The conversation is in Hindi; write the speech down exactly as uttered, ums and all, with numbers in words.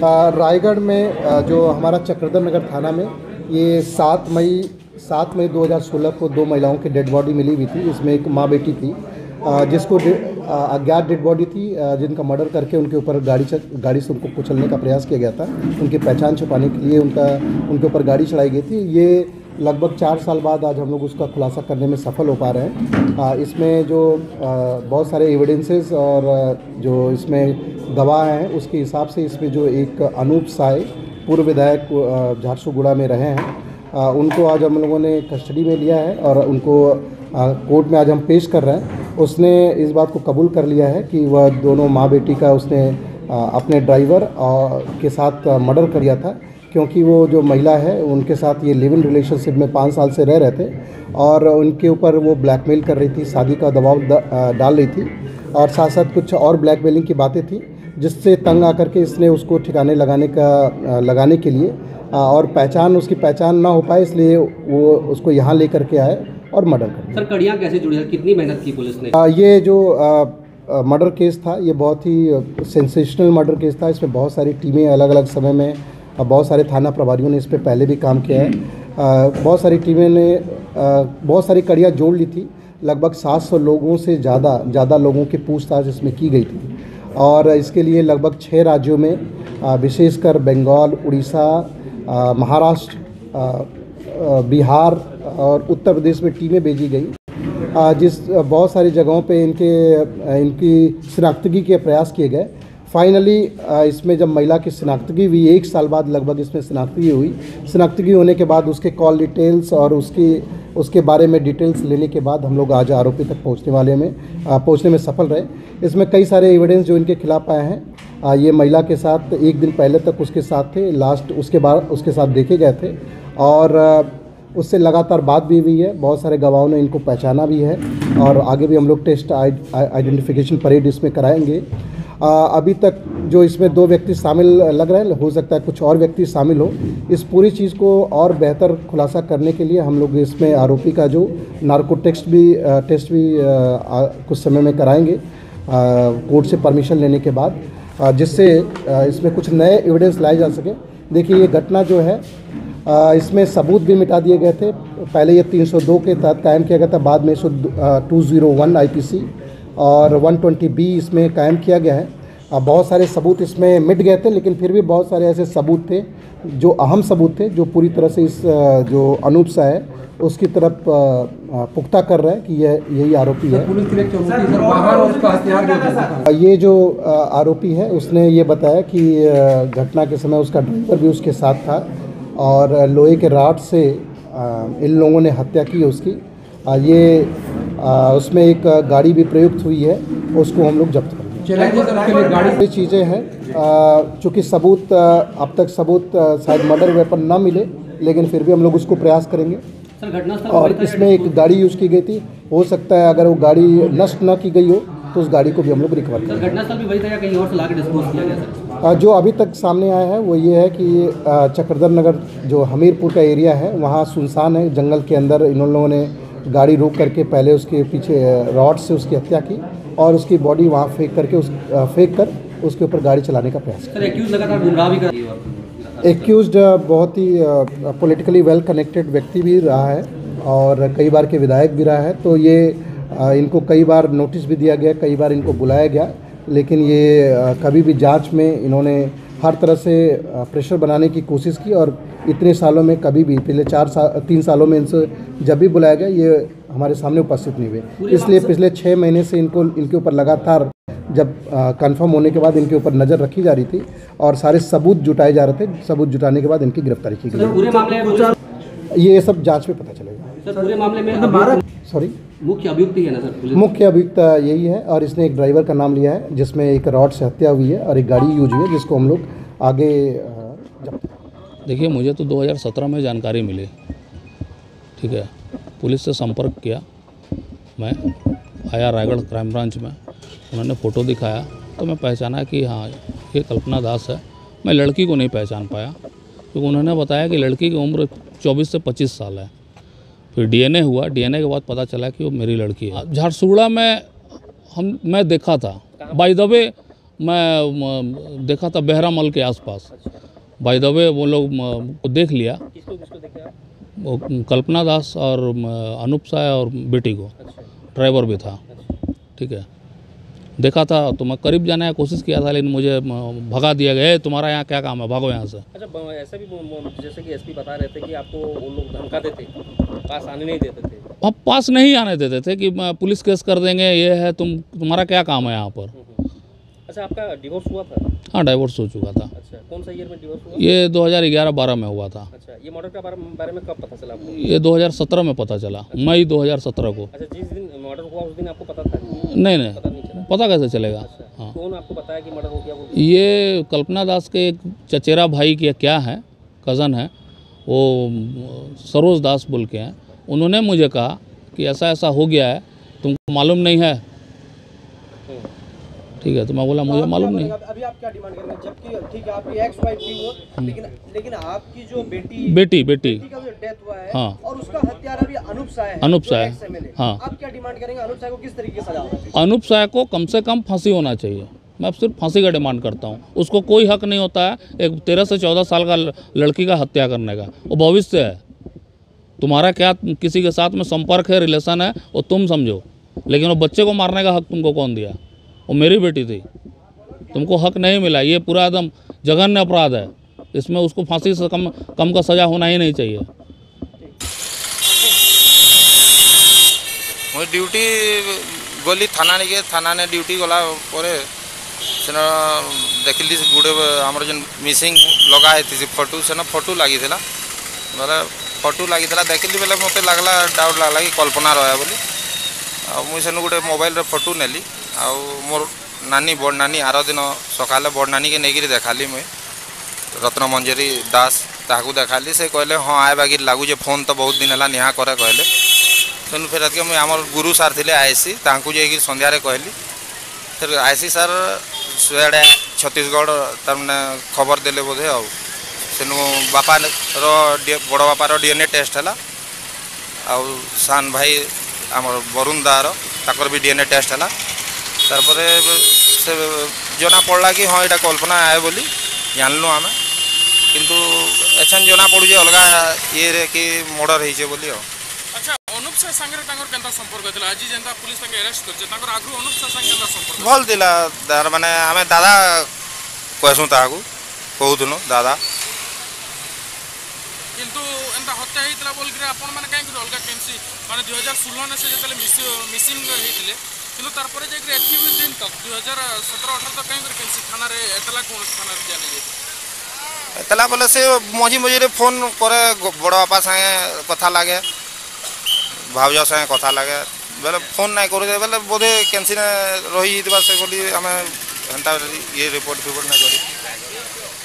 रायगढ़ में जो हमारा चक्रधर नगर थाना में ये सात मई सात मई दो हज़ार सोलह को दो महिलाओं की डेड बॉडी मिली हुई थी। इसमें एक माँ बेटी थी जिसको अज्ञात डेड बॉडी थी जिनका मर्डर करके उनके ऊपर गाड़ी गाड़ी से उनको कुचलने का प्रयास किया गया था। उनकी पहचान छुपाने के लिए उनका उनके ऊपर गाड़ी चढ़ाई गई थी। ये लगभग चार साल बाद आज हम लोग उसका खुलासा करने में सफल हो पा रहे हैं। इसमें जो बहुत सारे एविडेंसेस और जो इसमें गवाह हैं उसके हिसाब से इसमें जो एक अनूप साय पूर्व विधायक झारसुगुड़ा में रहे हैं, उनको आज हम लोगों ने कस्टडी में लिया है और उनको कोर्ट में आज हम पेश कर रहे हैं। उसने इस बात को कबूल कर लिया है कि वह दोनों माँ बेटी का उसने अपने ड्राइवर के साथ मर्डर कर दिया था, क्योंकि वो जो महिला है उनके साथ ये लिव इन रिलेशनशिप में पाँच साल से रह रहे थे और उनके ऊपर वो ब्लैकमेल कर रही थी, शादी का दबाव डाल रही थी और साथ साथ कुछ और ब्लैकमेलिंग की बातें थी, जिससे तंग आकर के इसने उसको ठिकाने लगाने का लगाने के लिए और पहचान उसकी पहचान ना हो पाए इसलिए वो उसको यहाँ लेकर के आए और मर्डर कर। सर कड़ियाँ कैसे जुड़ी है, कितनी मेहनत की पुलिस ने? आ, ये जो मर्डर केस था ये बहुत ही सेंसेशनल मर्डर केस था। इसमें बहुत सारी टीमें अलग अलग समय में, बहुत सारे थाना प्रभारियों ने इस पर पहले भी काम किया है। आ, बहुत सारी टीमें ने आ, बहुत सारी कड़ियाँ जोड़ ली थी। लगभग सात सौ लोगों से ज़्यादा ज़्यादा लोगों की पूछताछ इसमें की गई थी और इसके लिए लगभग छः राज्यों में विशेषकर बंगाल, उड़ीसा, महाराष्ट्र, बिहार और उत्तर प्रदेश में टीमें भेजी गई, जिस बहुत सारी जगहों पे इनके इनकी शिनाख्तगी के प्रयास किए गए। फाइनली इसमें जब महिला की शिनाख्तगी हुई, एक साल बाद लगभग इसमें शिनाख्तगी हुई। शिनाख्तगी होने के बाद उसके कॉल डिटेल्स और उसकी उसके बारे में डिटेल्स लेने के बाद हम लोग आज आरोपी तक पहुंचने वाले में पहुंचने में सफल रहे। इसमें कई सारे एविडेंस जो इनके खिलाफ आए हैं, ये महिला के साथ एक दिन पहले तक उसके साथ थे, लास्ट उसके बाद उसके साथ देखे गए थे और उससे लगातार बात भी हुई है। बहुत सारे गवाहों ने इनको पहचाना भी है और आगे भी हम लोग टेस्ट आइडेंटिफिकेशन परेड इसमें कराएंगे। आ, अभी तक जो इसमें दो व्यक्ति शामिल लग रहे हैं, हो सकता है कुछ और व्यक्ति शामिल हो। इस पूरी चीज़ को और बेहतर खुलासा करने के लिए हम लोग इसमें आरोपी का जो नार्को टेस्ट भी टेस्ट भी आ, कुछ समय में कराएंगे कोर्ट से परमिशन लेने के बाद, जिससे इसमें कुछ नए एविडेंस लाए जा सके। देखिए ये घटना जो है इसमें सबूत भी मिटा दिए गए थे। पहले ये तीन सौ दो के तहत कायम किया गया था, बाद में टू ज़ीरो वन आईपीसी और वन ट्वेंटी बी इसमें कायम किया गया है। बहुत सारे सबूत इसमें मिट गए थे, लेकिन फिर भी बहुत सारे ऐसे सबूत थे जो अहम सबूत थे जो पूरी तरह से इस जो अनूप सा है उसकी तरफ पुख्ता कर रहा है कि यह यही आरोपी है। ये जो आरोपी है उसने ये बताया कि घटना के समय उसका ड्राइवर भी उसके साथ था और लोहे के रॉड से इन लोगों ने हत्या की उसकी। ये उसमें एक गाड़ी भी प्रयुक्त हुई है, उसको हम लोग जब्त करेंगे। ये चीज़ें हैं, चूँकि सबूत अब तक सबूत शायद मर्डर वेपन ना मिले, लेकिन फिर भी हम लोग उसको प्रयास करेंगे। और इसमें एक गाड़ी यूज़ की गई थी, हो सकता है अगर वो गाड़ी नष्ट ना की गई हो तो उस गाड़ी को भी हम लोग रिकवर करेंगे। घटनास्थल भी वही था या कहीं और से लाके डिस्पोज किया गया सर? जो अभी तक सामने आया है वो ये है कि चक्रधर नगर जो हमीरपुर का एरिया है वहाँ सुनसान है, जंगल के अंदर इन लोगों ने गाड़ी रोक करके पहले उसके पीछे रॉड से उसकी हत्या की और उसकी बॉडी वहाँ फेंक करके उस फेंक कर उसके ऊपर गाड़ी चलाने का प्रयास किया। लगातार गुमराह भी कर एक्यूज्ड बहुत ही पॉलिटिकली वेल कनेक्टेड व्यक्ति भी रहा है और कई बार के विधायक भी रहा है, तो ये इनको कई बार नोटिस भी दिया गया, कई बार इनको बुलाया गया, लेकिन ये कभी भी जांच में इन्होंने हर तरह से प्रेशर बनाने की कोशिश की और इतने सालों में कभी भी पिछले चार साल तीन सालों में इनसे जब भी बुलाया गया ये हमारे सामने उपस्थित नहीं हुए। इसलिए पिछले छः महीने से इनको इनके ऊपर लगातार जब कंफर्म होने के बाद इनके ऊपर नज़र रखी जा रही थी और सारे सबूत जुटाए जा रहे थे। सबूत जुटाने के बाद इनकी गिरफ्तारी की गई। पूरे मामले में ये सब जांच में पता चलेगा। सर पूरे मामले में सॉरी मुख्य अभियुक्त ही है ना सर? मुख्य अभियुक्त यही है और इसने एक ड्राइवर का नाम लिया है जिसमें एक रॉड से हत्या हुई है और एक गाड़ी यूज हुई है जिसको हम लोग आगे। देखिए मुझे तो दो हज़ार सत्रह में जानकारी मिली, ठीक है, पुलिस से संपर्क किया, मैं आया रायगढ़ क्राइम ब्रांच में, उन्होंने फ़ोटो दिखाया तो मैं पहचाना कि हाँ ये कल्पना दास है। मैं लड़की को नहीं पहचान पाया क्योंकि उन्होंने बताया कि लड़की की उम्र चौबीस से पच्चीस साल है। फिर डीएनए हुआ, डीएनए के बाद पता चला कि वो मेरी लड़की है। झारसुगुड़ा में हम मैं देखा था, बाय द वे मैं म, देखा था बहरामल के आसपास। बाय द वे वो लोग म, को देख लिया, किसको किसको देखे आप? वो कल्पना दास और म, अनूप साय और बेटी को, ड्राइवर भी था। ठीक है, देखा था तो मैं करीब जाने की कोशिश किया था, लेकिन मुझे म, भगा दिया गया, "ए, तुम्हारा यहाँ क्या काम है, भागो यहाँ से।" अच्छा, ब- ऐसा भी ब- जैसे कि एसपी बता रहे थे कि आपको वो लोग धमकाते थे, पास आने नहीं देते थे। अब पास नहीं आने देते थे कि म, पुलिस केस कर देंगे, ये है, तुम तुम्हारा क्या काम है यहाँ पर। अच्छा, आपका डिवोर्स हुआ था? हाँ, डाइवोर्स हो चुका था। अच्छा, कौन सा ईयर में डिवोर्स हुआ? ये दो हज़ार ग्यारह बारह में हुआ था। अच्छा, ये मर्डर के बारे में बारे में कब पता चला आपको? ये दो हज़ार सत्रह में पता चला, मई दो हज़ार सत्रह को। अच्छा, जिस दिन मर्डर हुआ उस दिन आपको पता था? नहीं नहीं, पता नहीं चला। पता कैसे चलेगा। अच्छा, हाँ, कौन आपको बताया कि मर्डर हो गया वो? ये कल्पना दास के एक चचेरा भाई के क्या है, कज़न है, वो म, सरोज दास बोल के हैं। उन्होंने मुझे कहा कि ऐसा ऐसा हो गया है, तुमको मालूम नहीं है। ठीक है, तो मैं बोला मुझे मालूम नहीं। अभी आप क्या डिमांड करेंगे? जबकि ठीक है आपकी एक्स वाइफ थी वो, लेकिन लेकिन आपकी जो बेटी बेटी बेटी बेटी का जो डेथ हुआ है, हाँ। और उसका हत्यारा अभी अनूप साय है, अनूप जो Sai, ex M L A। हाँ। आप क्या डिमांड करेंगे? अनूप साय को किस तरीके की सजा होना चाहिए? अनूप साय को कम से कम फांसी होना चाहिए। मैं अब सिर्फ फांसी का डिमांड करता हूँ। उसको कोई हक नहीं होता है एक तेरह से चौदह साल का लड़की का हत्या करने का। वो भविष्य है, तुम्हारा क्या किसी के साथ में संपर्क है, रिलेशन है, वो तुम समझो, लेकिन वो बच्चे को मारने का हक तुमको कौन दिया? वो मेरी बेटी थी, तुमको हक नहीं मिला। ये पूरा एकदम जघन्य अपराध है, इसमें उसको फांसी से कम कम का सज़ा होना ही नहीं चाहिए। मुझे ड्यूटी गली थाना निके थाना ने ड्यूटी गला परे सेन देखली गुड़े आमर जो मिसिंग लगा है फोटो सेन फोटो लगी थी बोले फोटो लगी देखली बेले मत लगला डाउट लगला कि कल्पना रहा बोली मुझे सेन गोटे मोबाइल फोटो नेली आ मोर नानी बड़ नानी आर दिन सका बड़ नानी के नहीं देखाली मुझे रत्न मंजरी दास ताकू देखाली से कहले हाँ आए बाकी लगुचे फोन तो बहुत दिन है निहा करे कहले तेणु फिर आज मुझे आम गुरु सार थे आईसी ताकू जाकि सन्धार कहली फिर आईसी सार सियाड़े छत्तीसगढ़ तमने खबर देले बोधे आउ सेनु बापा बड़ बापार डीएनए टेस्ट है आउ सान भाई आम वरुण दार ताकर भी डीएनए टेस्ट है तार से जना पड़ा कि हाँ यहाँ कल्पना आए बोली जानलु आम किंतु एछन जना पड़ू अलग ये रे कि मर्डर होइछे बोली। अच्छा, अनुप साय संगे तांगर केनता संपर्क होइतला? आज जेंता पुलिस तांगे अरेस्ट करছে तांगर आगु अनुप साय संगे केनता संपर्क? भल दिला तार माने आमे दादा कहसु ताकू कहउथुनु दादा किंतु एंता हत्या हेतला बोल के आपण माने काहे कि अलगा केनसी माने दो हज़ार सोलह ने से जेतले मिसिंग हेतले किंतु तार परे जे एक्टिव दिन तक दो हज़ार सत्रह अठारह तक काहे कि केनसी थाना रे एतला कोन थाना रे जाने जे एतला बोले से मझी मझी रे फोन करे बड़ बापा संगे कथा लागे भावज संगे कथा लगे बेले फोन ना कर बेले बोधे कैंसी रही से बोली आम एंता ये रिपोर्ट फिपोर्ट ना करी